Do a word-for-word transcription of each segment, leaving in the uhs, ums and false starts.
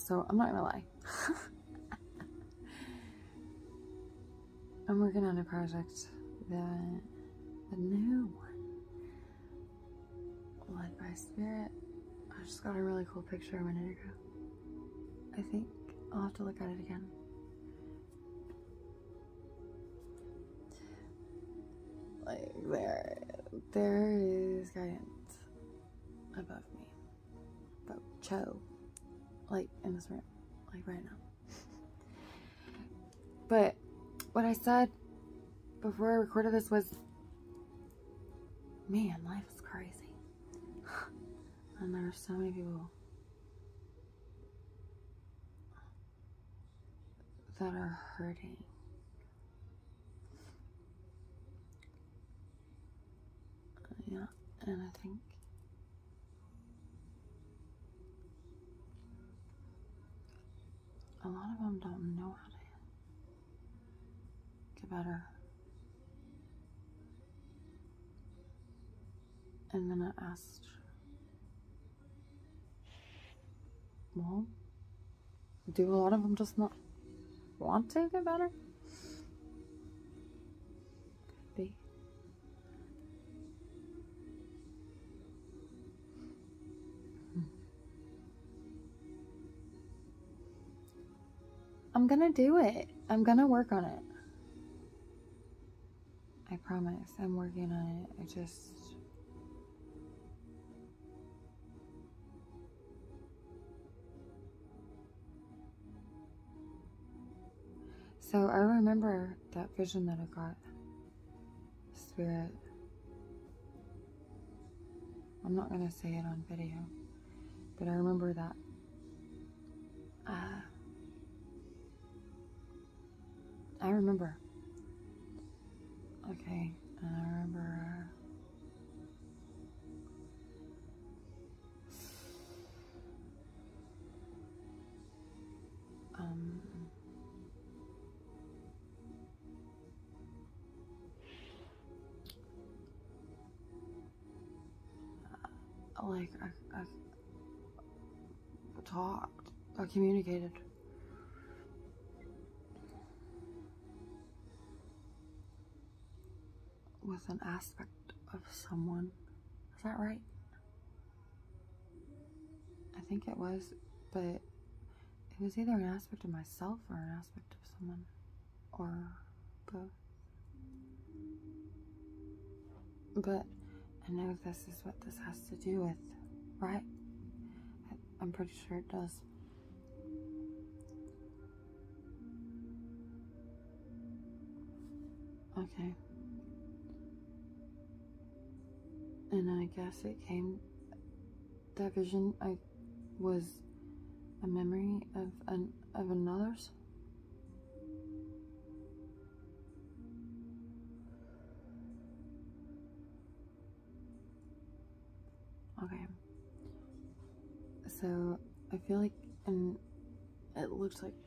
So I'm not gonna lie. I'm working on a project that a new one led by Spirit. I just got a really cool picture a minute ago. I think I'll have to look at it again. Like there, there is guidance above me, about Cho, like in this room, like right now. But what I said before I recorded this was, man, life is crazy. And there are so many people that are hurting. Yeah, and I think a lot of them don't know how to get better. And then I asked, well, do a lot of them just not want to get better? Could be. I'm gonna do it. I'm gonna work on it. I promise. I'm working on it. I just... So I remember that vision that I got. Spirit. I'm not gonna say it on video, but I remember that. Uh, I remember. Okay, and I remember. Uh, um. Like I, I talked, I communicated. With an aspect of someone. Is that right? I think it was, but it was either an aspect of myself or an aspect of someone, or both. But I know this is what this has to do with, right? I, I'm pretty sure it does. Okay. And I guess it came, that vision I was a memory of an of another's. Okay. So I feel like, and it looks like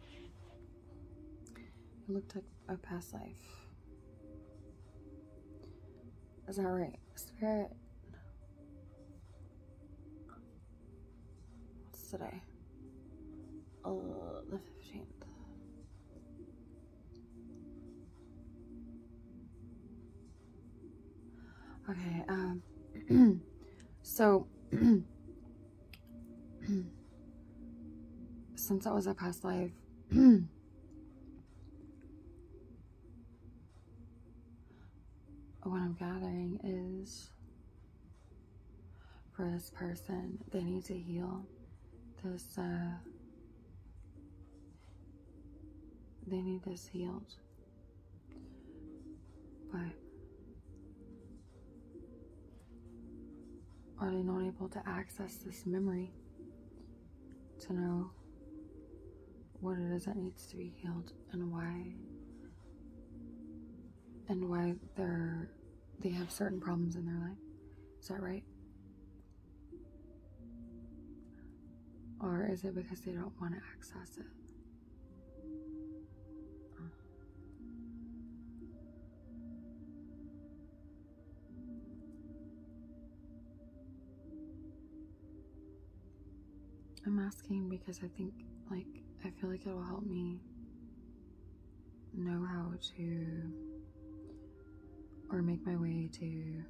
it looked like a past life. Is that right? Spirit. What's today? Uh, the fifteenth. Okay, um, so, since that was a past life, what I'm gathering is, for this person, they need to heal this, uh, they need this healed, but are they not able to access this memory to know what it is that needs to be healed and why, and why they're, they have certain problems in their life? Is that right? Or is it because they don't want to access it? I'm asking because I think, like, I feel like it will help me know how to, or make my way to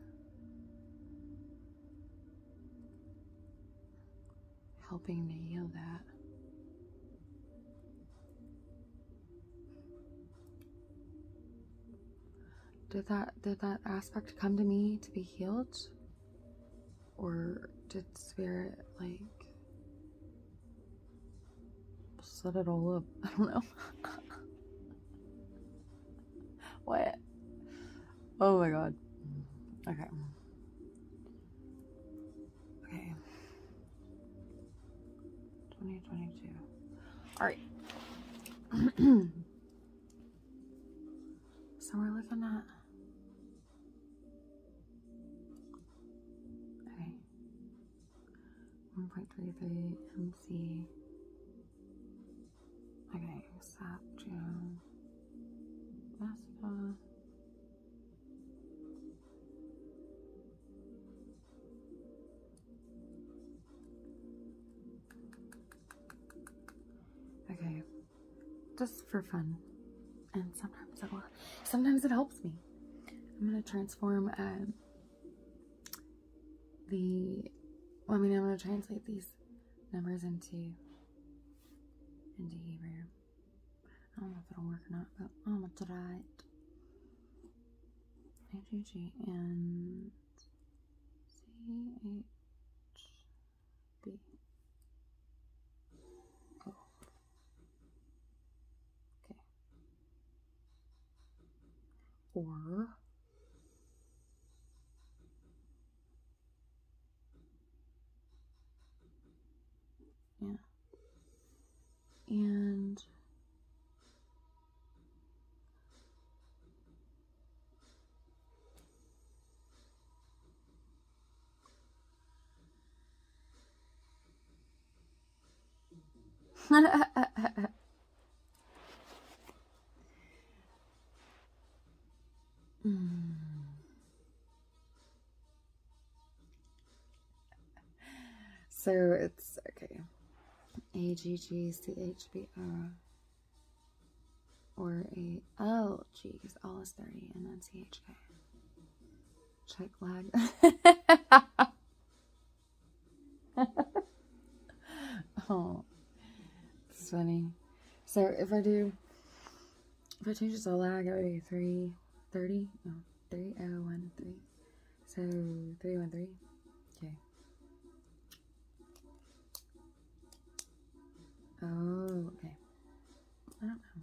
helping to heal that. Did that did that aspect come to me to be healed? Or did spirit like set it all up? I don't know. What? Oh my god. Okay. Okay. twenty twenty-two. Alright. So we're looking at, okay, one point three three M C. Okay, Sap, June, Vespa. Okay, just for fun, and sometimes it will, sometimes it helps me. I'm gonna transform um, the. Well, I mean, I'm gonna translate these numbers into into Hebrew. I don't know if it'll work or not, but I'm gonna try it. A G G and C H B. Oh. Okay. Or yeah. And mm. So it's okay. A G G C H B O or a L G because L is thirty and then C H K. Check lag. Oh, it's funny. So if I do, if I change this to lag, it would be three thirty. No, three oh one three. So three one three. Okay. Oh, okay. I don't know.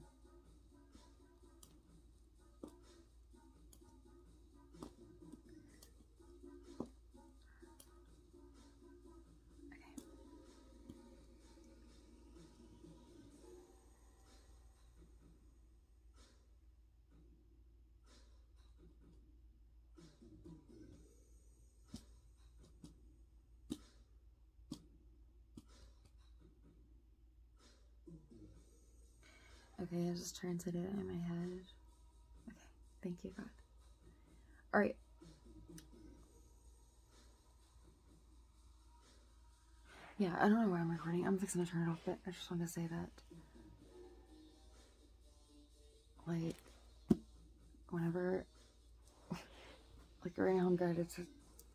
Okay, I just translated it in my head. Okay, thank you, God. Alright. Yeah, I don't know why I'm recording. I'm fixing to turn it off, but I just wanted to say that. Like, whenever, like, right now I'm guided to,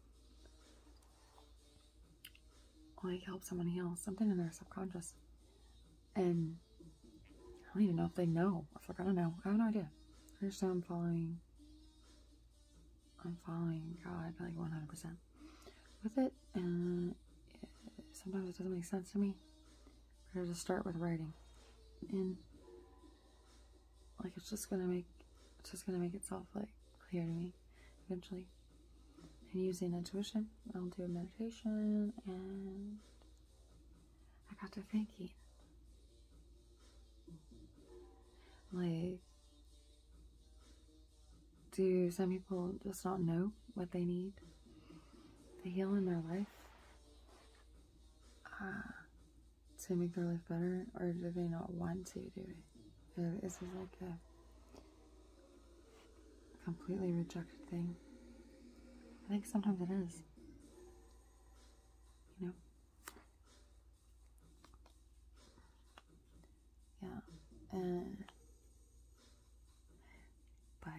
like, help someone heal something in their subconscious. And I don't even know if they know. If they're gonna know. I have no idea. I just know I'm following, I'm following God, like, one hundred percent with it. And it, sometimes it doesn't make sense to me. But I just start with writing. And, like, it's just gonna make, it's just gonna make itself, like, clear to me eventually. And using intuition, I'll do a meditation, and I got to thinking, like, do some people just not know what they need to heal in their life uh, to make their life better, or do they not want to do it? Or is this like a completely rejected thing? I think sometimes it is, you know? And, but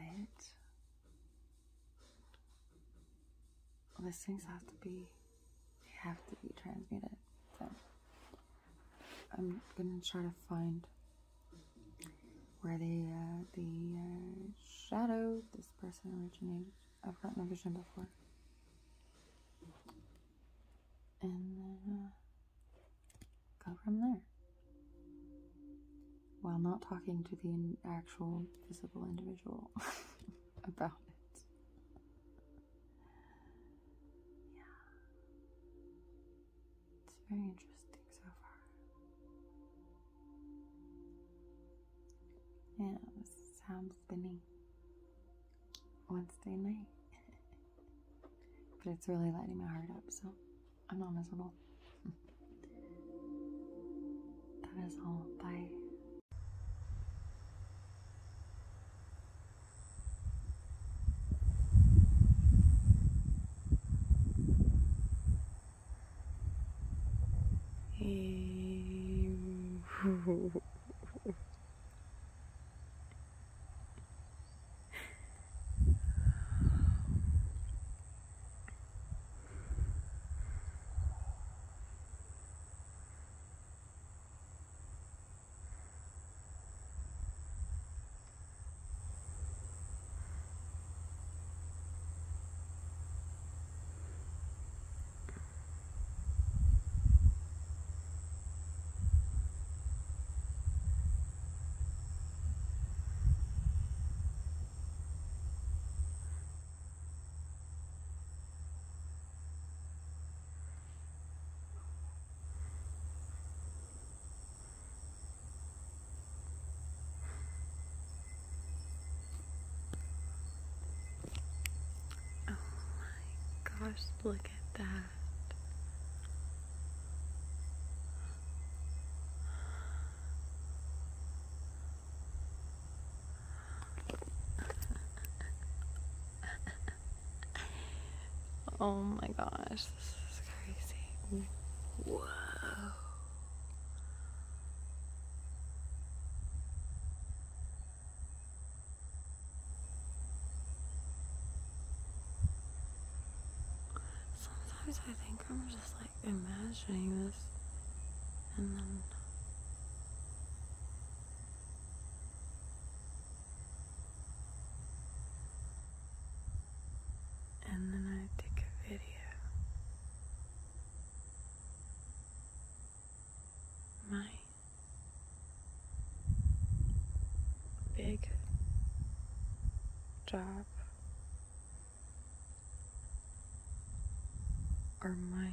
these things have to be, they have to be transmuted. So I'm gonna try to find where the uh, the uh, shadow of this person originated. I've gotten a vision before, and then uh, go from there, while not talking to the in actual physical individual about it. Yeah, it's very interesting so far. Yeah, this is how I'm spending Wednesday night. But it's really lighting my heart up, so I'm not miserable. That is all. Bye. Gosh, look at that. Oh my gosh, this is crazy. Whoa. Sometimes I think I'm just like imagining this, and then and then I take a video. My big job, or my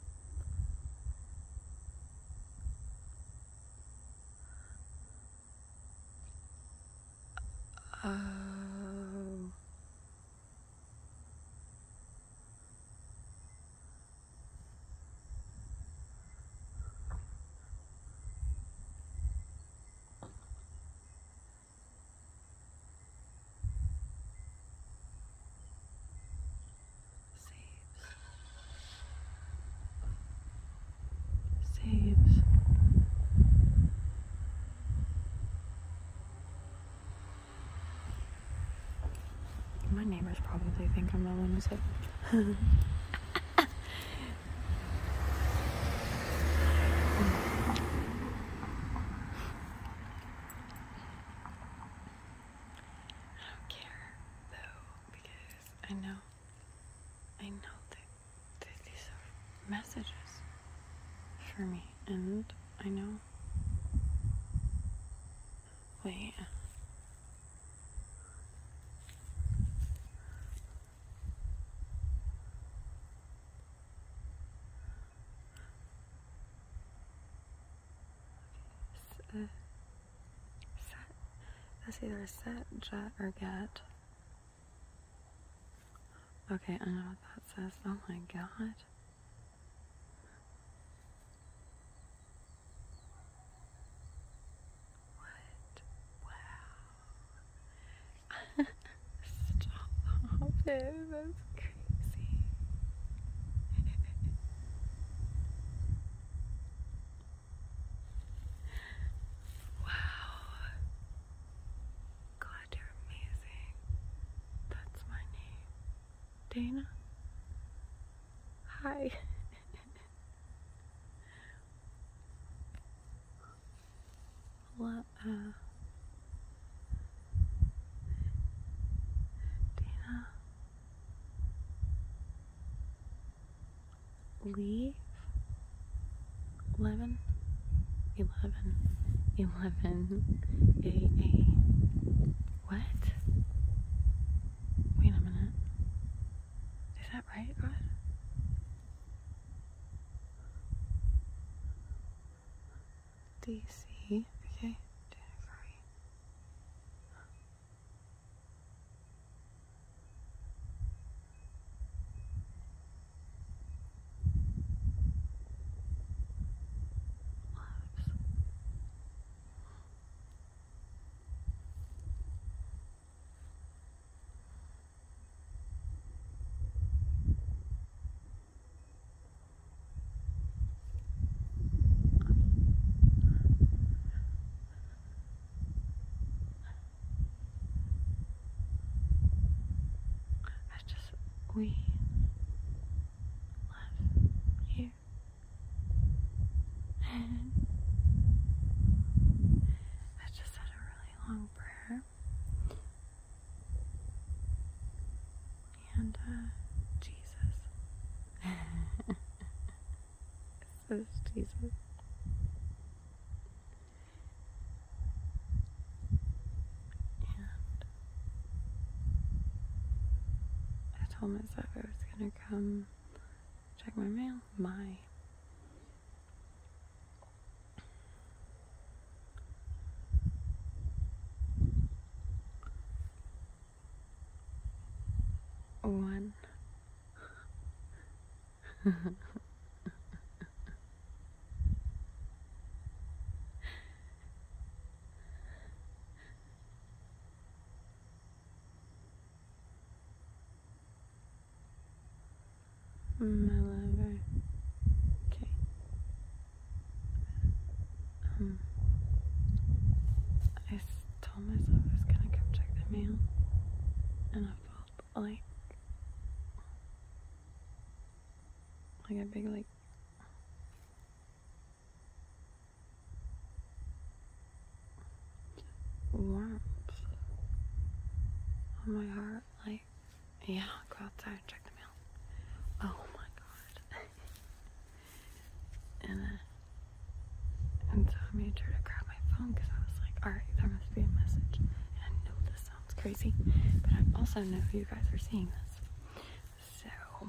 oh saves saves my neighbors probably think I'm a lunatic. I know, I know that, that these are messages for me, and I know. Wait. Uh, set. That's either set, jet, or get. Okay, I know what that says. Oh my god. What? Wow. Stop it. That's crazy. Wow. Dana? Hi. What, uh... Dana? Leave? Eleven? Eleven. Eleven. A A. What? Wait a minute. Is that right, God? D C. Okay. Dana Curry. Loves. I just, we love you. And I just said a really long prayer. And, uh, Jesus. It says Jesus. And I told myself I was gonna come check my mail. My. One. My lover. Okay. Um, I told myself I was gonna come check the mail, and I felt like like a big like warmth on my heart. Like, yeah, I'll go outside and check the mail. Oh my god. and uh, and so I made sure to grab my phone because I was like, alright, there must be a message. And I know this sounds crazy, but I also know you guys are seeing this. So,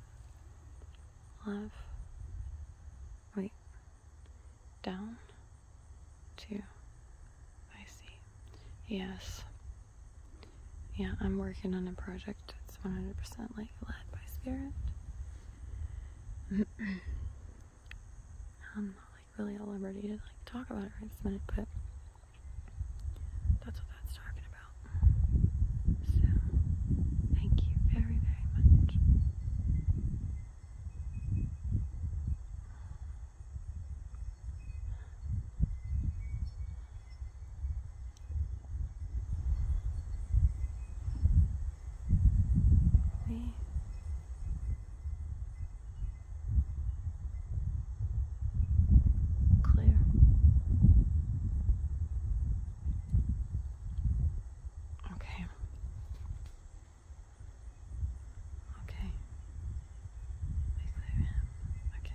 love. Wait. Down to I see. Yes. Yeah, I'm working on a project that's one hundred percent like led by spirit. I'm not like really at liberty to like talk about it right this minute, but that's what that's talking about. So, thank you very, very much. We clear. Okay. Okay. We clear him. Okay.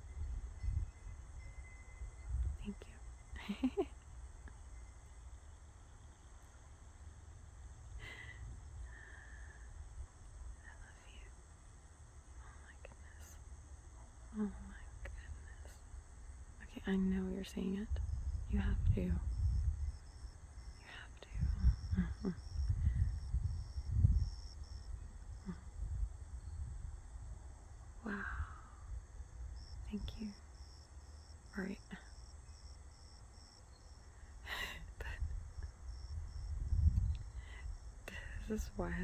Thank you. I love you. Oh my goodness. Oh my goodness. Okay, I know you're seeing it. You have to. You have to. Mm-hmm. Wow. Thank you. Alright. This is wild.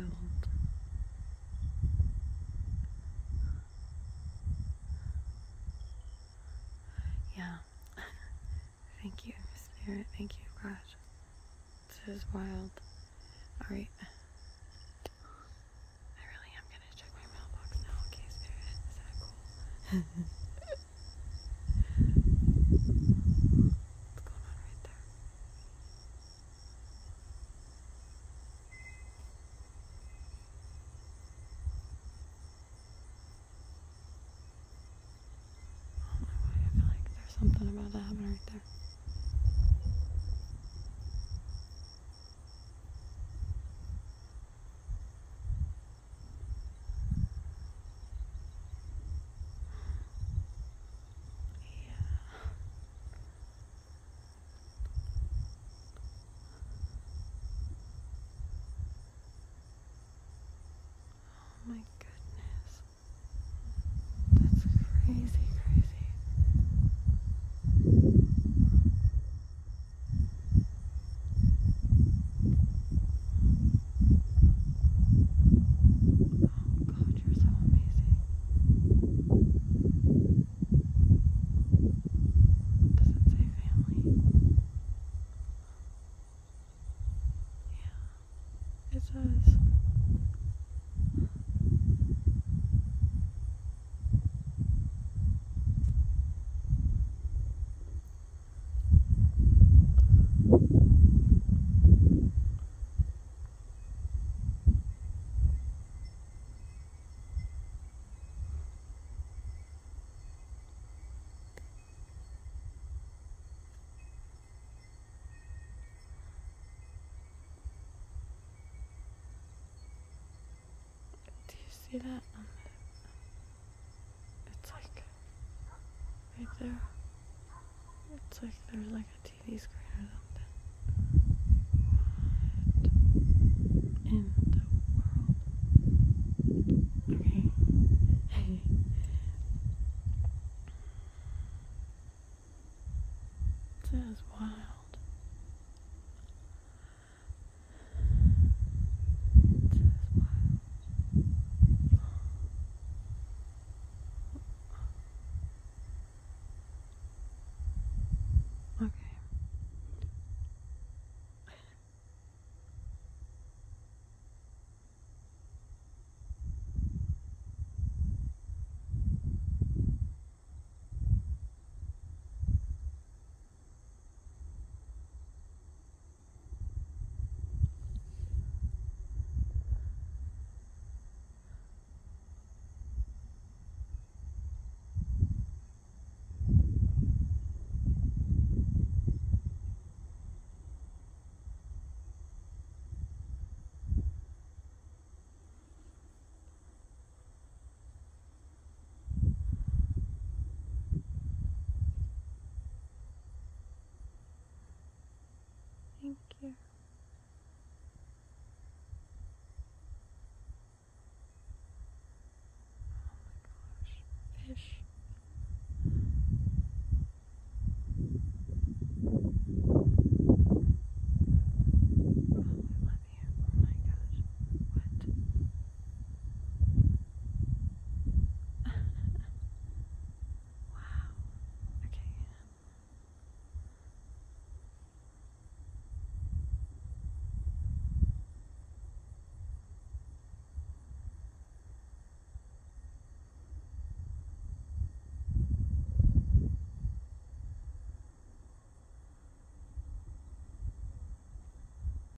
Yeah. Thank you, Spirit. Thank you, God. This is wild. Alright. I really am gonna check Something about that happening right there. Yeah. Oh my goodness. That's crazy, crazy. God, you're so amazing. Does it say family? Yeah, it does. Do you see that? It's like right there. It's like there's like a T V screen or something.